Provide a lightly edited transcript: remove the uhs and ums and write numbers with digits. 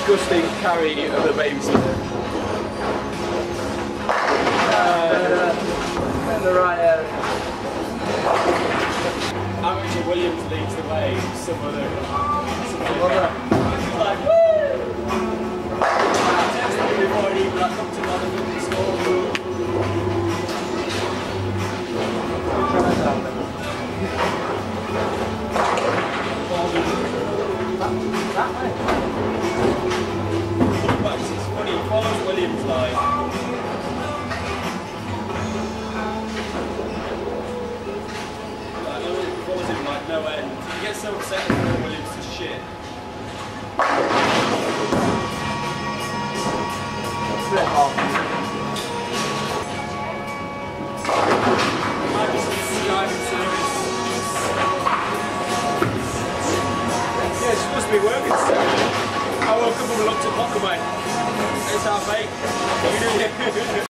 disgusting carry of the babysitter. In the right area. Amateur Williams leads the way. Some other. Like, woo! Before he even come to another fucking score. That way. But it's funny, he follows Williams line. Follows him like no end. He gets so upset when Williams is shit. Flip off. Might be some driving service. Yeah, it's supposed to be working still. I woke up and looked at clock and went, it's our mate.